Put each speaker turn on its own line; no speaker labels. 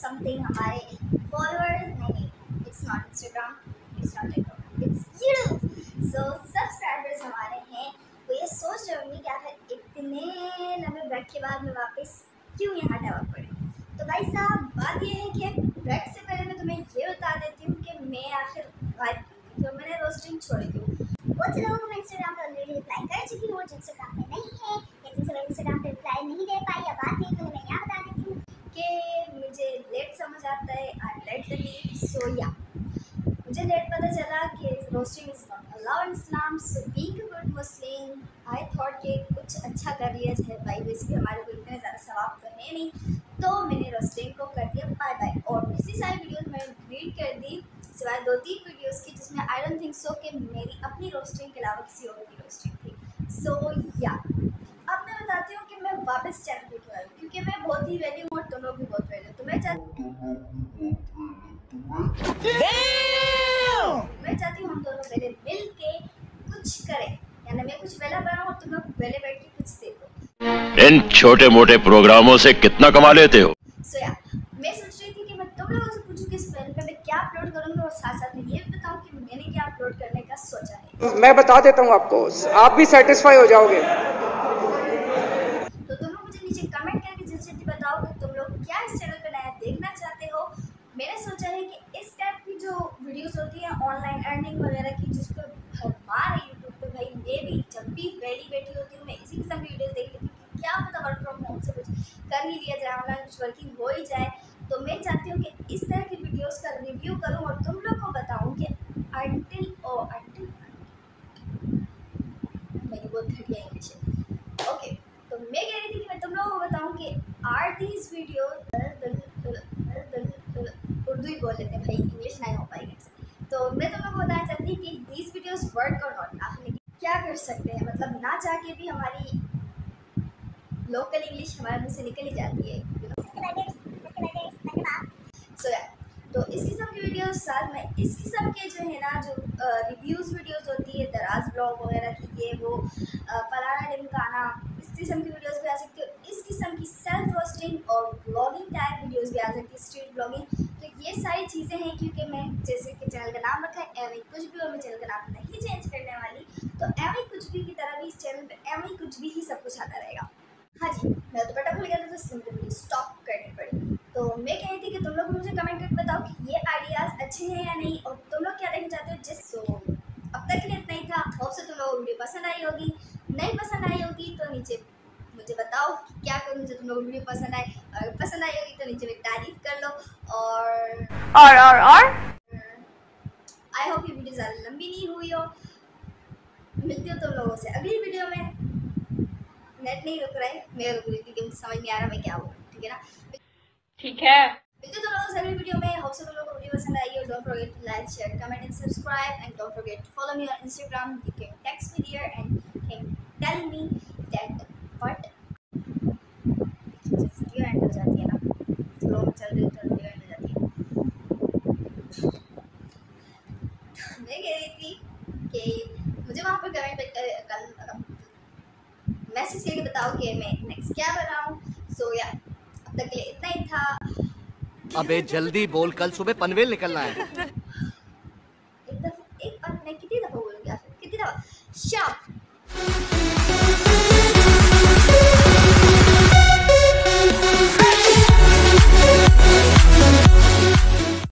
Something हमारे followers नहीं, it's not Instagram, it's not TikTok, it's YouTube. So subscribers हमारे हैं वो ये सोच रहे होंगे कि आखिर इतने लंबे ब्रेक के बाद में वापस क्यों यहाँ डेवलप पड़े। तो भाई साहब बात ये है कि ब्रेक से पहले मैं तुम्हें ये बता देती हूँ कि मैं आखिर गायब क्यों, तो मैंने रोस्टिंग छोड़ी क्यों। बहुत से लोगों को मैं इंस्टाग्राम पर ऑलरेडी रिप्लाई कर चुकी हूँ जो इंस्टाग्राम पे नहीं है, लेकिन से इंस्टाग्राम पे रिप्लाई नहीं दे पाई। अब बात नहीं, तो मैं यहाँ बता देती हूँ कि मुझे लेट समझ आता है, I let the leave. So या मुझे लेट पता चला कि roasting is not allowed in Islam. So being a good Muslim I thought कि कुछ अच्छा कर लिया जाए भाई, वैसे भी हमारे को इतने ज़्यादा सवाब तो है नहीं, तो मैंने रोस्टिंग को कर दिया बाय बाय। और पिछली सारी वीडियोस मैंने डिलीट कर दी सिवाय 2-3 वीडियोस की जिसमें आई डोंट थिंक सो कि मेरी अपनी रोस्टिंग के अलावा किसी और की रोस्टिंग थी। सो या अब मैं बताती हूँ कि मैं वापस चैनल पे क्यों आई हूँ, क्योंकि मैं बहुत ही वैल्यू हूँ और तुम लोग भी बहुत वैल्यू। तो मैं चाहती हूँ हम दोनों पहले मिल के कुछ करें, यानी मैं कुछ वेला बनाऊँ और तुम लोग पहले बैठ के कुछ देखो।
इन छोटे मोटे प्रोग्रामों से कितना कमा लेते हो?
सो या मैं सोच रही थी कि मैं तुम लोगों से पूछूं कि इस चैनल पे मैं क्या अपलोड करूंगी और साथ साथ में ये भी बताऊं कि मैंने क्या अपलोड करने का सोचा है।
मैं बता देता हूं आपको, आप भी सेटिस्फाई हो जाओगे।
तो तुम लोग मुझे नीचे कमेंट करके जल्दी बताओ कि तुम लोग क्या इस चैनल पे नया देखना चाहते हो। मैंने सोचा है कि इस टाइप की जो वीडियोस होती हैं ऑनलाइन अर्निंग वगैरह की, जिस पर भरमार है यूट्यूब पे, भाई मैं भी जब भी वेली बैठी होती हूँ मैं इसी किस्म की वीडियोस देख लेती हूँ। क्या पता वर्क फ्रॉम होम से कुछ कर ही लिया जाए, ऑनलाइन कुछ वर्किंग हो ही जाए। तो मैं चाहती हूँ कि इस तरह की वीडियोस का रिव्यू करूँ और तुम लोग को बताऊँ कि अंटिल मेरी बहुत घटिया इंग्लिश है। ओके, तो मैं कह रही थी कि मैं तुम लोगों को बताऊँ कि आर दीज वीडियो, उर्दू ही बोल लेते हैं भाई, इंग्लिश नहीं हो पाएगी। तो मैं तुम लोगों को बताना चाहती हूँ कि these videos work or not, आखिर क्या कर सकते हैं, मतलब ना चाह के भी हमारी लोकल इंग्लिश हमारे मुँह से निकल ही जाती है। सो या तो इस किस्म की वीडियोस साथ में इस किस्म के जो है ना, जो रिव्यूज़ वीडियोस होती है दराज ब्लॉग वगैरह की, ये वो फलाना ढिमकाना, इस किस्म की वीडियोस भी आ सकती है। इस किस्म की सेल्फ रोस्टिंग और ब्लॉगिंग टाइप वीडियोस भी आ सकती है, स्ट्रीट ब्लॉगिंग। तो ये सारी चीज़ें हैं, क्योंकि मैं जैसे कि चैनल का नाम रखा है एवं कुछ भी, और मैं चैनल का नाम नहीं चेंज करने वाली, तो एवं कुछ भी की तरह भी इस चैनल पर एवं कुछ भी ही सब कुछ आता रहेगा। हाँ जी, मेरा दुपट्टा खुल गया था तो इसलिए मुझे स्टॉप करनी पड़ी। तो मैं कह रही थी कि तुम लोग मुझे कमेंट करके बताओ कि ये आइडियाज़ अच्छे हैं या नहीं, और तुम लोग क्या देखना चाहते हो। जिस अब तक के लिए इतना ही था, होप से तुम लोगों को वीडियो पसंद आई होगी। नहीं पसंद आई होगी तो नीचे मुझे बताओ कि क्या करूँ जो तुम लोगों को वीडियो पसंद आए। अगर पसंद आई होगी तो नीचे में तारीफ कर लो। और आई होप ये वीडियो ज़्यादा लंबी नहीं हुई हो। मिलती हो तुम लोगों से अगली वीडियो में। नेट नहीं रुक रहा है, मैं रुक रही थी क्योंकि मुझे समझ नहीं आ रहा मैं क्या बोलूँ, ठीक है ना।
ठीक है,
मिलते तुम लोगों से अगली वीडियो में। होप से तुम लोगों को वीडियो पसंद आई हो। Don't forget to like, share, comment and subscribe, and don't forget to follow me on Instagram. You can text me there and can tell me that what video end हो जाती है ना, स्लो में चल रही तो वीडियो एंड हो जाती है। मैं कह रही थी कि मुझे वहाँ पर कमेंट कल मैसेज करके बताओ कि मैं नेक्स्ट क्या बनाऊँ। सो या अब तक के लिए इतना ही था।
अबे जल्दी बोल, कल सुबह पनवेल निकलना है।
एक बार मैं कितनी दफ़ा बोलूँगी, कितनी दफ़ा शाप